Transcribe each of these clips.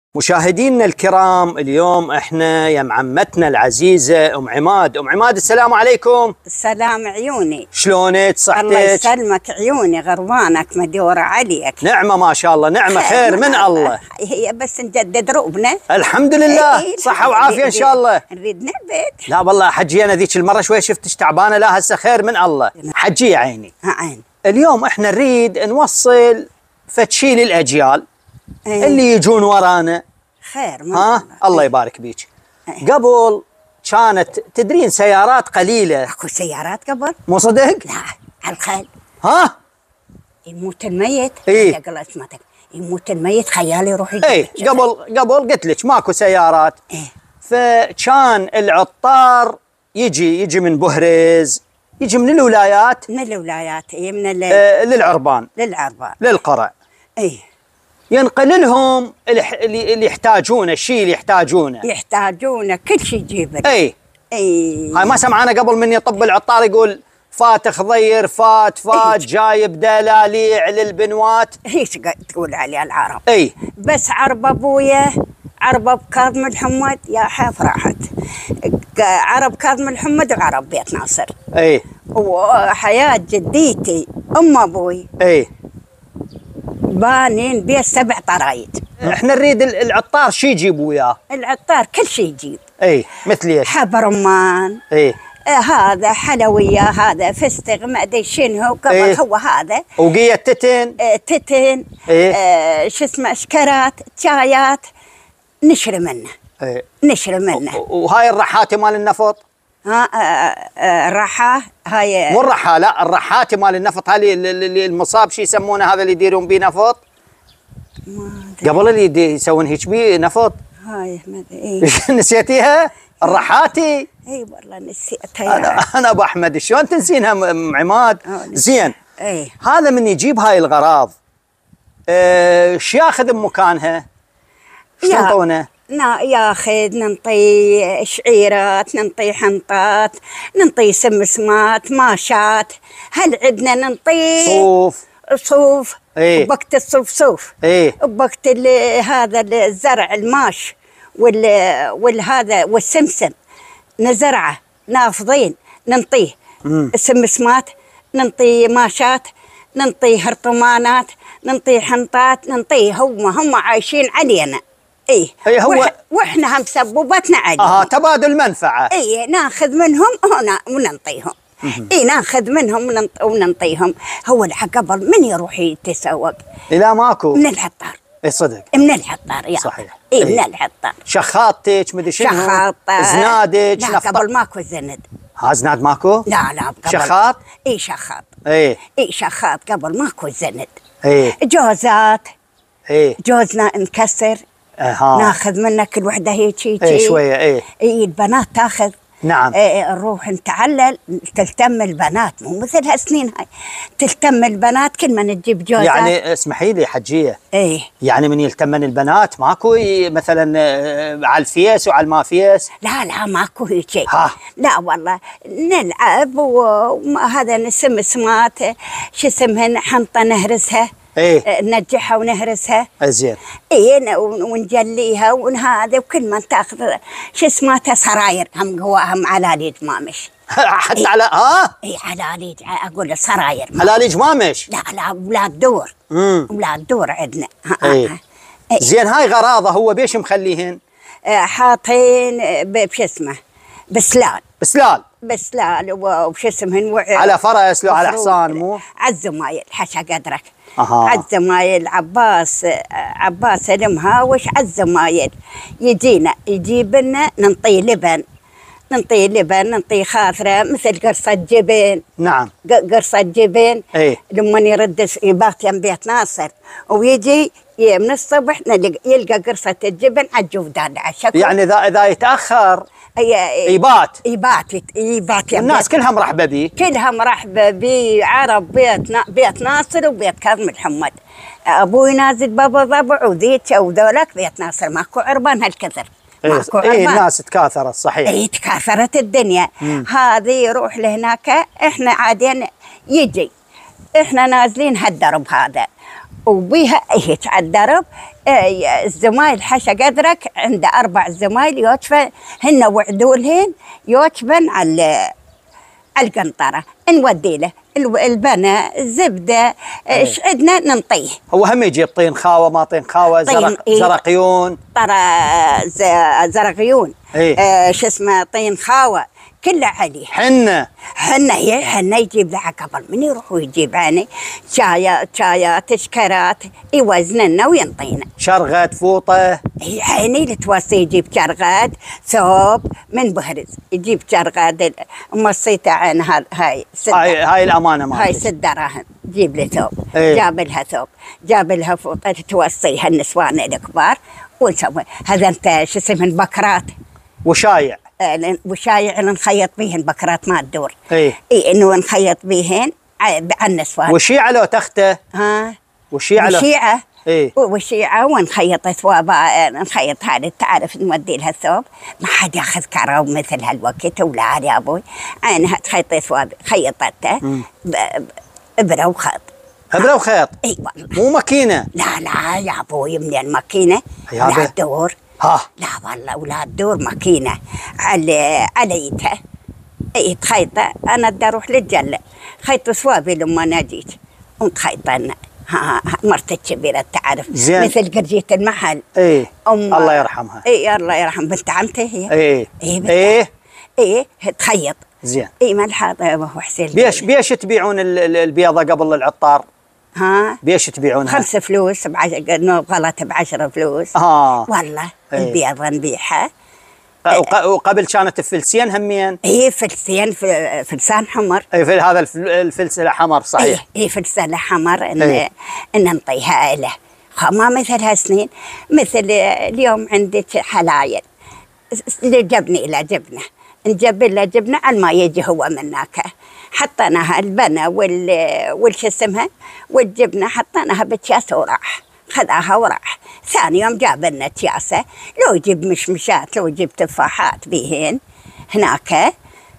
مشاهدينا الكرام، اليوم احنا يا معمتنا العزيزه ام عماد. ام عماد، السلام عليكم. السلام عيوني. شلونك؟ صحتك؟ الله يسلمك عيوني، غربانك مدورة عليك. نعمه ما شاء الله، نعمه خير من الله. هي بس نجدد رؤبنا. الحمد لله. صحه وعافيه ان شاء الله. نريد نبت. لا والله حجي، انا ذيك المره شوي شفتك تعبانه، لا هسه خير من الله. حجي يا عيني. عين. اليوم احنا نريد نوصل فتشي للاجيال اللي يجون ورانا. خير من الله يبارك بيك. قبل كانت تدرين سيارات قليله. اكو سيارات قبل؟ مو صدق؟ لا، على الخيل. يموت الميت. اي قال اسمعتك، يموت الميت خيالي يروح يجيب. اي قبل قلت لك ماكو سيارات. فكان العطار يجي من بهرز، يجي من الولايات. من الولايات. اي من للعربان للقرع. اي ينقل لهم اللي يحتاجونه، الشيء اللي يحتاجونه كل شيء يجيبه. اي هاي ما سمعنا قبل من يطب العطار يقول فات خضير، فات جايب دلاليع للبنوات. هيش تقول عليه العرب. اي بس عرب ابويا، عرب كاظم الحمد يا حاف راحت. عرب كاظم الحمد وعرب بيت ناصر. اي وحياة جديتي ام ابوي بانين بيه 7 طرايد. احنا نريد العطار شي يجيب وياه؟ العطار كل شيء يجيب. مثل ايش؟ حب رمان. هذا حلوية، هذا فستق، ما ادري شنو قبل. هو هذا وقية تتن. تتن. شو اسمه، شكرات، شايات، نشري منه. نشري منه. وهاي الرحاتي مال النفط. الرحاه هاي مو الرحاه، لا الرحاتي مال النفط، هاي اللي المصاب شي يسمونه، هذا اللي يديرون بيه نفط. قبل اللي يسوون هيك بيه نفط. هاي ما ادري. نسيتيها؟ الرحاتي. اي والله نسيتها. انا ابو احمد، شلون تنسينها ام عماد؟ زين. هذا من يجيب هاي الغراض، شو ياخذ بمكانها؟ شو تنطونه؟ ياخذ، ننطي شعيرات، ننطي حنطات، ننطي سمسمات، ماشات. هل عندنا ننطي صوف. بوقت الصوف صوف. بوقت هذا الزرع الماش والهذا والسمسم نزرعه نافضين ننطيه. السمسمات، ننطي ماشات، ننطي هرطمانات، ننطي حنطات، ننطيه. هم عايشين علينا. هو واحنا هم سبوبتنا عليهم. تبادل منفعه. ناخذ منهم وننطيهم. ناخذ منهم وننطيهم. هو قبل من يروح يتسوق؟ لا ماكو. من العطار. صدق. من العطار يا صحيح. من العطار. شخاطتك مدري شنو. شخاطة. زنادك. لا قبل ماكو زند. زناد ماكو؟ لا قبل. شخاط؟ شخاط. شخاط قبل ماكو زند. جوزات. جوزنا انكسر. ناخذ منه كل وحده هيك شويه. البنات تاخذ. نعم. نروح نتعلل، تلتم البنات، مو مثل هالسنين هاي، تلتم البنات كل ما نجيب جوزات. يعني اسمحي لي حجيه، يعني من يلتمن البنات ماكو مثلا على الفيس وعلى ما فيس؟ لا ماكو هيك شيء. لا والله نلعب، وهذا نسمسمات، شو اسمهن، حنطه نهرسها. ننجحها ونهرسها. زين. ونجليها ونهذا، وكل ما تاخذ شو اسمها سراير، هم علاليج مامش. حتى على علاليج، اقول سراير. علاليج مامش؟ لا اولاد دور. اولاد دور عندنا. زين. هاي غراضه هو بيش مخليهن؟ حاطين بشو اسمه، بسلال وش اسمهن، على فرس لو على حصان؟ مو عالزمايل، حشا قدرك. عالزمايل. عباس المهاوش عالزمايل يجيب لنا، ننطي لبن، ننطي خاثره مثل قرصه جبن. نعم. قرصه جبن. لما يرد يبات يم بيت ناصر، ويجي من الصبح يلقى قرصه الجبن على الجودان العشاء. يعني اذا يتاخر يبات. الناس كلها مرحبه بيه. كلها مرحبه بيه. عرب بيت ناصر وبيت كاظم الحمد. ابوي نازل بابا ضبع وذيك وذولك بيت ناصر ماكو عربان هالكثر. الناس تكاثرت. صحيح. تكاثرت الدنيا. هذه يروح لهناك، احنا عادين يجي، احنا نازلين هالدرب هذا، وبيها هيك على الدرب. الزمايل حشا قدرك عنده 4 زمايل يوتفن، هن وعدولهن يوتفن على القنطرة، نودي له البنا الزبدة، ايش عندنا ننطيه. هو هم يجيب طين خاوة ما طين خاوة، زرقيون، زرقيون، ايه؟ شو اسمه، طين خاوة، كله عليه. حنة يجيب لها قبل من يروح ويجيب عني شايات شكرات يوزن لنا وينطينا. شرغات فوطة، هي عيني لتوصي، يجيب شرغات ثوب من بهرز، يجيب شرغات مصيته عن هاي الأمانة ما هاي 6 دراهم، جيب لي ثوب. ايه؟ جاب لها ثوب، جاب لها فوطة توصيها النسوان الكبار ونسوي. هذا انت شو اسمه بكرات وشايع نخيط بيهن بكرات ما تدور. ايه؟ انه نخيط بيهن على النسوان. وشيعة لو تخته؟ ها، وشيعة ايه؟ وشيعة ونخيط ثواب، نخيط هذه تعرف نودي لها الثوب، ما حد ياخذ كرام مثل هالوقت ولا يا ابوي. عينها تخيط ثواب، خيطته ابره وخيط. ابره وخيط؟ اي والله. مو ماكينه؟ لا يا ابوي، منين ماكينه؟ لا تدور. لا والله ولا تدور ماكينه عليتها. اي تخيطه. انا بدي اروح للجله، خيط ثوابي لما انا جيت ونخيطنا. مرتي الكبيره تعرف، زين. مثل قرجيه المحل. ايه الله يرحمها. اي الله يرحم بنت عمتي هي. ايه تخيط. زين. اي ملحظه يا ابو حسين. بيش تبيعون البيضه قبل العطار؟ بيش تبيعونها؟ 5 فلوس غلط ب10 فلوس. والله البيضه نبيعها. وقبل كانت فلسين همين؟ ايه فلسين، فلسان حمر. اي في هذا الفلس حمر صحيح. ايه فلسان حمر ان نعطيها له. ما مثل هالسنين، مثل اليوم عندك حلايل، جبني الى جبنه، نجيب له جبنه على ما يجي هو مناك، حطيناها البنا والش اسمها والجبنه، حطيناها بكياس وراح، خذاها وراح. ثاني يوم جاب لنا كياسه، لو يجيب مشمشات، لو يجيب تفاحات بيهن هناك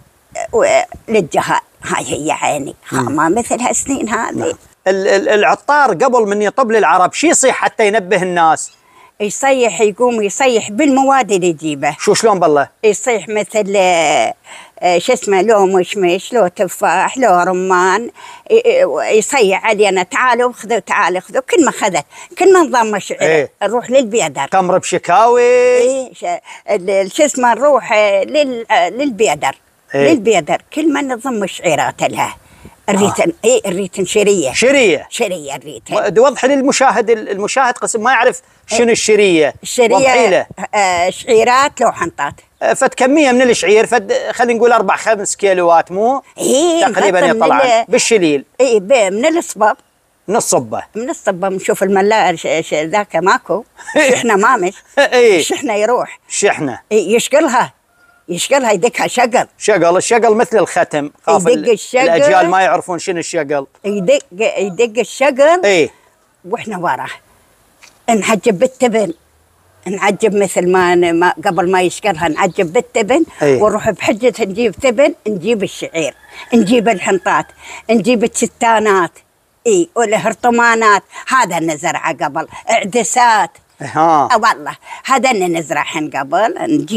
للجهال. هاي هي عيني. ما مثل هالسنين هذه. العطار قبل من يطب للعرب شي يصيح حتى ينبه الناس؟ يصيح، يقوم يصيح بالمواد اللي يجيبه. شلون بالله؟ يصيح مثل شو اسمه، لو مشمش، لو تفاح، لو رمان، يصيح علينا تعالوا خذوا تعالوا خذوا. كل ما خذت، كل ما نضم شعر نروح للبيدر. تمر بشكاوي. شو اسمه، نروح للبيدر. للبيدر كل ما نضم شعيرات لها. الريتن الريتن شريه الريتن. وضح للمشاهد قسم ما يعرف شنو الشريه. الشريه شعيرات لو حنطات. فد كميه من الشعير، خلينا نقول 4-5 كيلوات، مو تقريبا يطلع بالشليل. من الصبب. من الصبه نشوف الملاء ذاك ماكو. شحنه مامش. شحنه يروح شحنه يشقلها يدقها الشقل مثل الختم. يدق الشقل. الاجيال ما يعرفون شنو الشقل. يدق الشقل. واحنا وراه نعجب بالتبن، نعجب مثل ما قبل ما يشقلها نعجب بالتبن. ونروح بحجة نجيب تبن، نجيب الشعير، نجيب الحنطات، نجيب الشتانات، والهرطمانات. هذا نزرعه قبل، عدسات. والله هذا اللي نزرعهن قبل،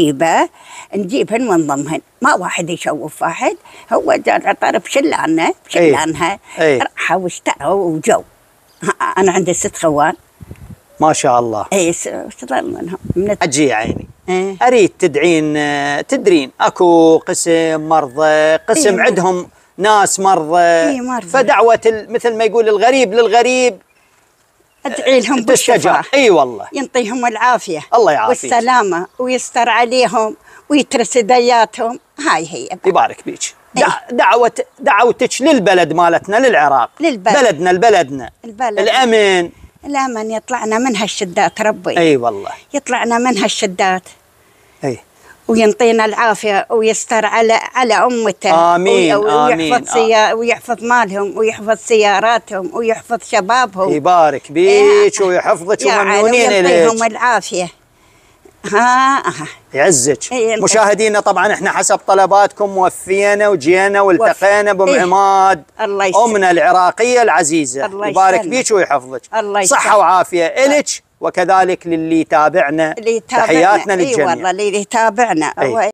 نجيبهن ونضمهن. ما واحد يشوف واحد، هو جاء العطار بشلانها راحوا واشتروا وجو. انا عندي 6 خوان ما شاء الله. اشتغل منهم اجي يا عيني. اريد تدرين اكو قسم مرضى، قسم عندهم ناس مرضى. فدعوة مثل ما يقول الغريب للغريب ادعي لهم بالشفاء. والله ينطيهم العافيه، الله يعافيك والسلامه، ويستر عليهم ويترس دياتهم. هاي هي يبارك بيك. دعوتك للبلد مالتنا، للعراق، بلدنا البلد الامن يطلعنا من هالشدات ربي. والله يطلعنا من هالشدات. وينطينا العافيه ويستر على امته. امين. ويحفظ مالهم، ويحفظ سياراتهم، ويحفظ شبابهم. يبارك بيك ويحفظك وممنونين اليك. ويعطيهم العافيه. يعزك. مشاهدينا طبعا احنا حسب طلباتكم وفينا وجينا والتقينا بأم عماد أمنا العراقية العزيزة. يبارك بيك ويحفظك. صحة وعافية إلك وكذلك للي يتابعنا. تحياتنا للجميع. والله اللي يتابعنا.